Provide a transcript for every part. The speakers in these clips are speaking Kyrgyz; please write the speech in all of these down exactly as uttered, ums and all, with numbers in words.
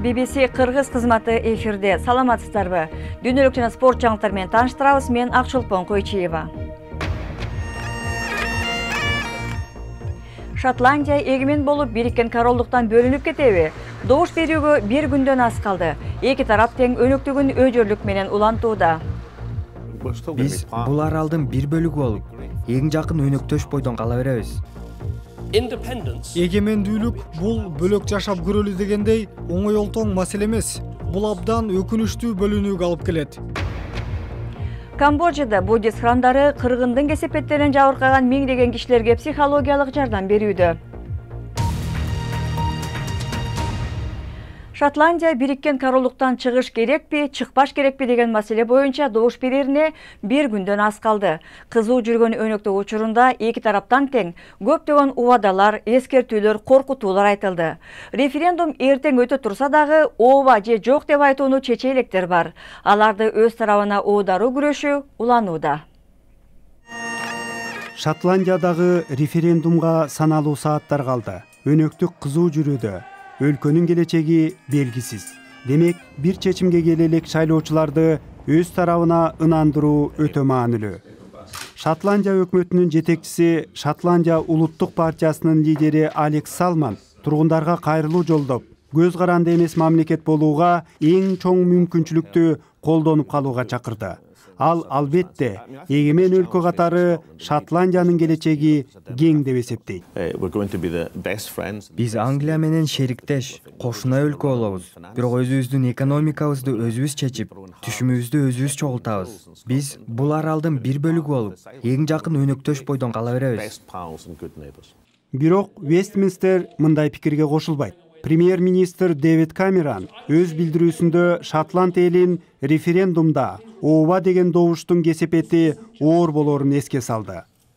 би би си Кыргыз кызматы эфирде. Саламатсыздарбы? Дүйнөлүк жана спорт жаңылыктары менен тааныштырабыз. Мен Акчолпон Койчиева. Шотландия эгемен болуп Бириккен Королдуктан бөлүнүп кетеби? Добуш берүүгө бир күндөн аз калды. Эки тарап тең өнөктүгүн өжөрлүк менен улантууда. Биз бул аралдын бир бөлүгү болуп, эң жакын өнөктөш бойдон кала беребиз. Эгемендүүлүк бул бөлөк жашап көрөлү дегендей оңой олтоң маселе эмес. Бул абдан өкүнүчтүү бөлүнүүгө алып келет. Камбоджада буддист храмдары кыргындын кесепеттеринен жабыркаган миңдеген кишилерге психологиялык жардам берүүдө. Шотландия Бириккен Королдуктан чыгыш керекпи, чыкпаш керекпи деген маселе боюнча добуш берерине бир күндөн аз калды. Кызуу жүргөн өнөктөк учурунда эки тараптан тең көптөгөн убадалар, эскертүүлөр, коркутуулар айтылды. Референдум эртең өтө турса дагы ооба же жок деп айтууну чече электер бар. Аларды өз тарабына оодаруу күрөшү уланууда. Шотландиядагы референдумга саналуу сааттар калды. Өнөктүк кызуу жүрүүдө. Өлкөнүн келечеги белгисиз. Демек, бир чечимге келе элек шайлоочуларды өз тарабына ынандыруу өтө маанилүү. Шотландия өкмөтүнүн жетекчиси, Шотландия улуттук партиясынын лидери Алекс Салман тургундарга кайрылуу жолдоп, көз каранды эмес мамлекет болууга эң чоң мүмкүнчүлүктү колдонуп калууга чакырды. Ал албетте эгемен өлкө катары Шотландиянын келечеги кең деп эсептейт. Биз Англия менен шериктеш, кошуна өлкө болобуз. Бирок өзүбүздүн экономикабызды өзүбүз чечип, түшүмүбүздү өзүбүз чогултабыз. Биз бул аралдын бир бөлүгү болуп, эң жакын өнөктөш бойдон кала беребиз. Бирок Вестминстер мындай пикирге кошулбайт. Премьер-министр Дэвид Камерон өз билдирүүсүндө Шотланд элин референдумда ооба деген добуштун кесепети оор болорун эске салды.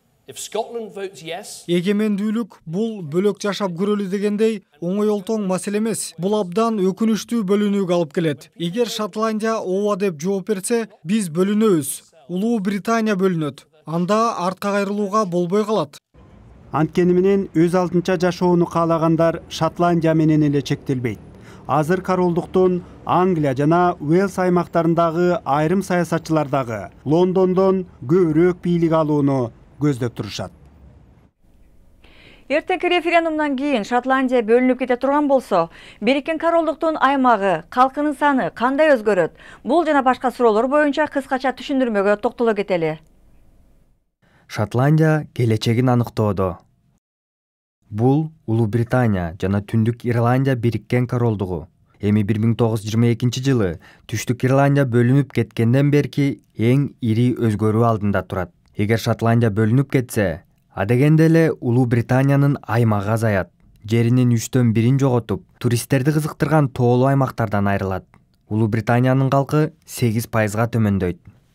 Эгемендүүлүк бул бөлөк жашап көрөлү дегендей оңой олтоң маселе эмес. Бул абдан өкүнүчтүү бөлүнүүгө алып келет. Эгер Шотландия ооба деп жооп берсе, биз бөлүнөбүз. Улуу Британия бөлүнөт. Анда артка кайрылууга болбой калат. Анткени менен өз алдынча жашоону каалагандар Шотландия менен эле чектелбейт. Азыр королдуктун Англия жана Уэльс аймактарындагы айрым саясатчылар дагы Лондондон көбүрөөк бийлик алууну көздөп турушат. Эртеңки референдумдан кийин Шотландия бөлүнүп кете турган болсо, Бириккен Королдуктун аймагы, калкынын саны кандай өзгөрөт? Бул жана башка суроолор боюнча кыскача түшүндүрмөгө токтоло кетели. Шотландия келечегин аныктоодо. Бул Улуу Британия жана Түндүк Ирландия Бириккен Королдугу. Эми бир миң тогуз жүз жыйырма экинчи жылы Түштүк Ирландия бөлүнүп кеткенден берки эң ири өзгөрүү алдында турат. Эгер Шотландия бөлүнүп кетсе, адегенде эле Улуу Британиянын аймагы азаят. Жеринин үчтөн бирин жоготуп, туристтерди кызыктырган тоолуу аймактардан айрылат. Улуу Британиянын калкы сегиз пайызга төмөндөйт.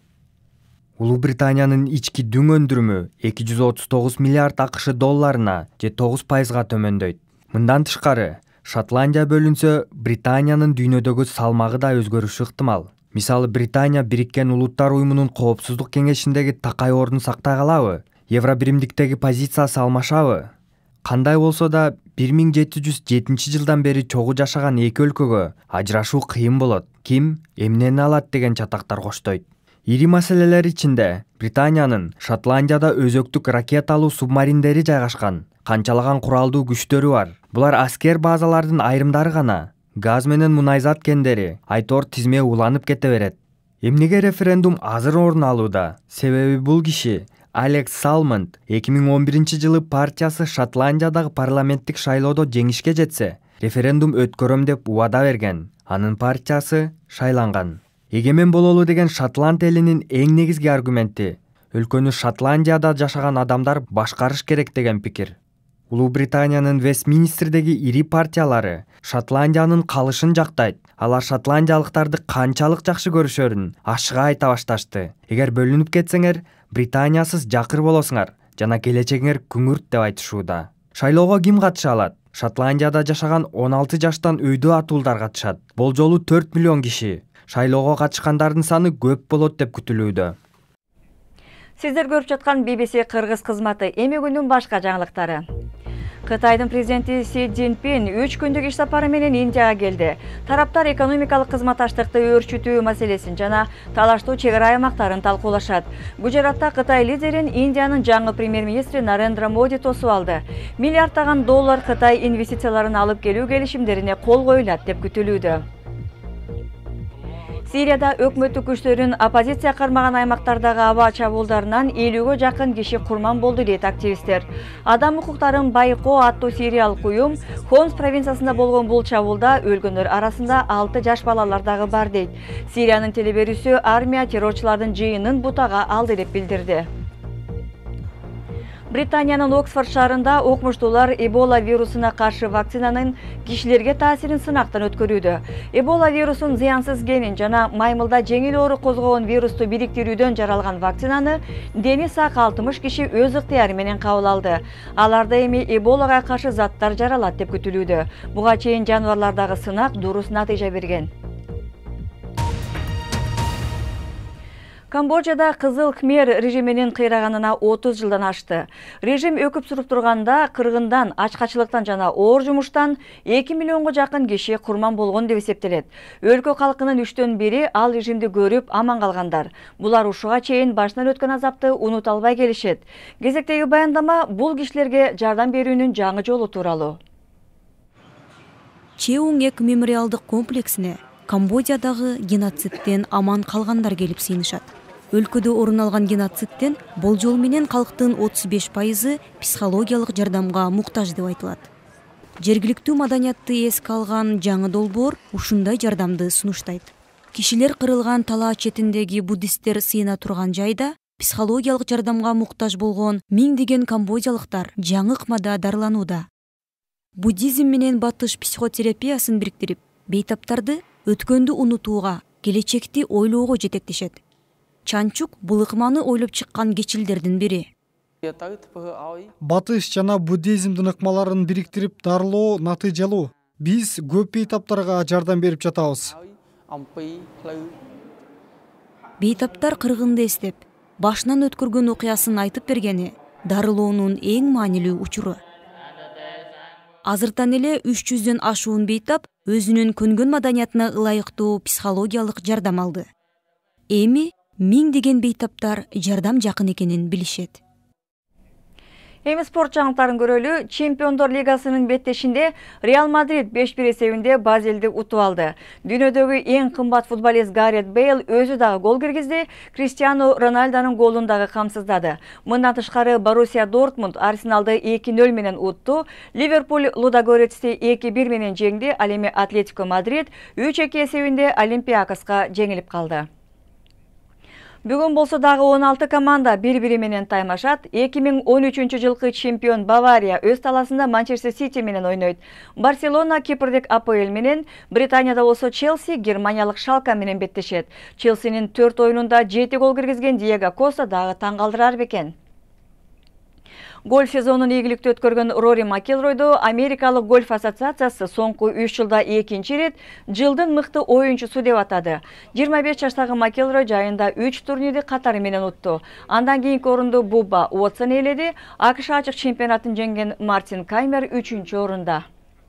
Улуу Британиянын ички дүң өндүрүмү эки жүз отуз тогуз миллиард акш долларына же тогуз пайызга төмөндөйт. Мындан тышкары, Шотландия бөлүнсө, Британиянын дүйнөдөгү салмагы да өзгөрүшү ыктымал. Мисалы, Британия Бириккен Улуттар уюмунун коопсуздук кеңешиндеги такай ордун сактай калабы? Евробиримдиктеги позициясы алмашабы? Кандай болсо да, бир миң жети жүз жетинчи жылдан бери чогуу жашаган эки өлкөгө ажырашуу кыйын болот. Ким эмнени алат деген чатактар коштойт. Ири маселелер ичинде Британиянын Шотландияда өзөктүк ракеталуу субмариндери жайгашкан, канчалаган куралдуу күчтөрү бар. Булар аскер базалардын айрымдары гана. Газ менен мунайзат кендери айтор тизме уланып кете берет. Эмнеге референдум азыр орун алууда? Себеби бул киши Алекс Салман эки миң он биринчи жылы партиясы Шотландиядагы парламенттик шайлоодо жеңишке жетсе, референдум өткөрөм деп убада берген. Анын партиясы шайланган. Эгемен бололу деген Шотланд элинин эң негизги аргументи өлкөнү Шотландияда жашаган адамдар башкарыш керек деген пикир. Улуу Британиянын Вестминстердеги ири партиялары Шотландиянын калышын жактайт. Алар шотландиялыктарды канчалык жакшы көрүшөрүн ашыга айта башташты. Эгер бөлүнүп кетсеңер, Британиясыз жакыр болосуңар жана келечегиңер күңүрт деп айтышууда. Шайлоого ким катыша алат? Шотландияда жашаган он алты жаштан өйдө атуулдар катышат. Болжолу төрт миллион киши. Шайлоого катышкандардын саны көп болот деп күтүлүүдө. Сиздер көрүп жаткан би би си Кыргыз кызматы эми күнүн башка жаңылыктары. Кытайдын президенти Си Цзиньпин үч күндүк иш сапары менен Индияга келди. Тараптар экономикалык кызматташтыкты өөрчүтүү маселесин жана талаштуу чек ара аймактарын талкуулашат. Бул жаратта Кытай лидерин Индиянын жаңы премьер-министри Нарендра Моди тосуп алды. Миллиарддаган доллар Кытай инвестицияларын алып келүү келишимдерине кол коюлат деп күтүлүүдө. Сирияда өкмөттүк күчтөрүн оппозиция кармаган аймактардагы аба чабуулдарынан элүүгө жакын киши курман болду дейт активисттер. Адам укуктарын байкоо аттуу сириялык уюм Хомс провинциясында болгон бул чабуулда өлгөндөр арасында алты жаш балалар дагы бар дейт. Сириянын телеберүүсү армия террорчулардын жыйынын бутага алды деп билдирди. Британиянын Оксфорд шаарында окумуштуулар Эбола вирусуна каршы вакцинанын кишилерге таасирин сынактан өткөрүүдө. Эбола вирусун зыянсыз генин жана маймылда жеңил оору козгогон вирусту бириктирүүдөн жаралган вакцинаны дени сак алтымыш киши өз ыктыяры менен кабыл алды. Аларда эми Эболага каршы заттар жаралат деп күтүлүүдө. Буга чейин жаныбарлардагы сынак дурус натыйжа берген. Камбоджада Кызыл Кхмер режиминин кыйраганына отуз жылдан ашты. Режим өкүп суруп турганда кыргындан, ачкачылыктан жана оор жумуштан эки миллионго жакын киши курман болгон деп эсептелет. Өлкө калкынын үчтөн бири ал режимди көрүп аман калгандар. Булар ушуга чейин башынан өткөн азапты унута албай келишет. Кезектеги баяндама бул кишилерге жардам берүүнүн жаңы жолу тууралуу. Чеунгек мемориалдык комплексине Камбоджадагы геноцидтен аман калгандар келип сыйынышат. Өлкөдө орун алган геноцидтен болжол менен калктын отуз беш пайызы психологиялык жардамга муктаж деп айтылат. Жергиликтүү маданиятты эске алган жаңы долбоор ушундай жардамды сунуштайт. Кишилер кырылган талаа четиндеги буддисттер сыйына турган жайда психологиялык жардамга муктаж болгон миңдеген камбоджалыктар жаңы ыкмада дарыланууда. Буддизм менен батыш психотерапиясын бириктирип, бейтаптарды өткөндү унутууга, келечекти ойлоого жетектешет. Чанчук бул ыкманы ойлоп чыккан кечилдердин бири. Батыш жана буддизмдин ыкмаларын бириктирип дарылоо натыйжалуу. Биз көп бейтаптарга жардам берип жатабыз. Бейтаптар кыргынды эстеп, башынан өткөргөн окуясын айтып бергени дарылоонун эң маанилүү учуру. Азыртан эле үч жүздөн ашуун бейтап өзүнүн көнгөн маданиятына ылайыктуу психологиялык жардам алды. Эми миңдеген бейтаптар жардам жакын экенин билишет. Эми спорт жаңылыктарын көрөлү. Чемпиондор лигасынын беттешинде Реал Мадрид беш бир эсебинде Базелди утуп алды. Дүйнөдөгү эң кымбат футболист Гарет Бейл өзү дагы гол киргизди, Криштиану Роналдонун голун дагы камсыздады. Мындан тышкары Боруссия Дортмунд Арсеналды эки нөл менен утту, Ливерпуль Лудогорецти эки бир менен жеңди, ал эми Атлетико Мадрид үч эки эсебинде Олимпиакоска жеңилип калды. Бүгүн болсо дагы он алты команда бири-бири менен таймашат. эки миң он үчүнчү жылкы чемпион Бавария өз таласында Манчестер Сити менен ойнойт. Барселона Кипрдик А П Л менен, Британияда болсо Челси германиялык Шалка менен беттешет. Челсинин төрт оюнунда жети гол киргизген Диего Коста дагы таң калтырар бекен. Гольф сезонун ийгиликтүү өткөргөн Рори Макилройду Америкалык гольф ассоциациясы соңку үч жылда экинчи ирет жылдын мыкты оюнчусу деп атады. жыйырма беш жаштагы Макилрой жайында үч турнирди катары менен утту. Андан кийинки орунду Буба Уотсон ээледи. А К Ш ачык чемпионатын жеңген Мартин Каймер үчүнчү орунда.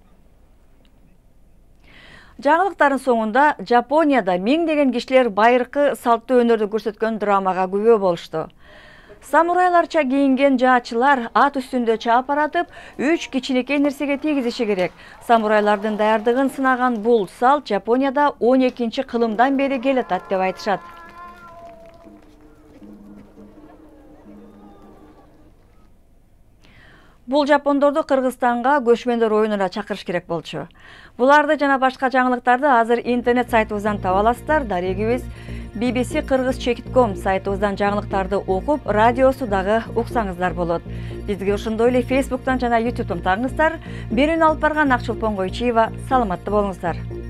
Жаңылыктардын соңунда Жапонияда миңдеген кишилер байыркы салттуу өнөрдү көрсөткөн драмага күбө болушту. Самурайларча кийинген жаачылар ат үстүндө чаап баратып, үч кичинекей нерсеге тийгизиши керек. Самурайлардын даярдыгын сынаган бул салт Жапонияда он экинчи кылымдан бери келатат деп айтышат. Бул жапондорду Кыргызстанга көчмөндөр оюнуна чакырыш керек болчу. Буларды жана башка жаңылыктарды азыр интернет сайтыбыздан таба аласыздар. Дарегибиз би би си кыргыз чек точка ком сайтыбыздан жаңылыктарды окуп, радиосу дагы уксаңыздар болот. Бизге ошондой эле Фейсбуктан жана Ютубтан тагыңыздар. Берүүнү алып барган Акчулпон Койчиева, саламатты болуңуздар.